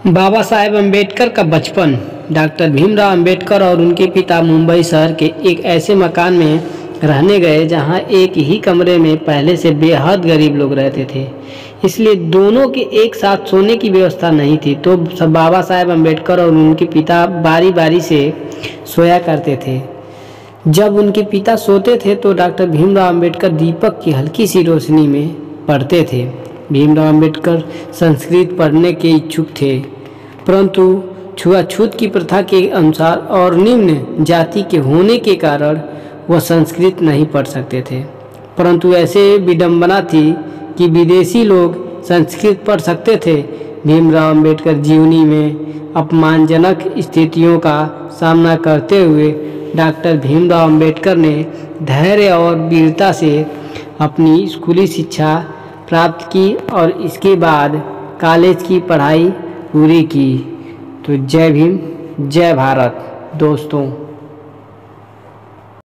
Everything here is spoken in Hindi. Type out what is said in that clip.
बाबा साहेब अम्बेडकर का बचपन। डॉक्टर भीमराव अम्बेडकर और उनके पिता मुंबई शहर के एक ऐसे मकान में रहने गए जहां एक ही कमरे में पहले से बेहद गरीब लोग रहते थे, इसलिए दोनों के एक साथ सोने की व्यवस्था नहीं थी। तो सब बाबा साहेब अम्बेडकर और उनके पिता बारी बारी से सोया करते थे। जब उनके पिता सोते थे तो डॉक्टर भीमराव अम्बेडकर दीपक की हल्की सी रोशनी में पढ़ते थे। भीमराव अम्बेडकर संस्कृत पढ़ने के इच्छुक थे, परंतु छुआछूत की प्रथा के अनुसार और निम्न जाति के होने के कारण वह संस्कृत नहीं पढ़ सकते थे। परंतु ऐसे विडंबना थी कि विदेशी लोग संस्कृत पढ़ सकते थे। भीमराव अम्बेडकर जीवनी में अपमानजनक स्थितियों का सामना करते हुए डॉक्टर भीमराव अम्बेडकर ने धैर्य और वीरता से अपनी स्कूली शिक्षा प्राप्त की और इसके बाद कॉलेज की पढ़ाई पूरी की। तो जय भीम, जय भारत दोस्तों।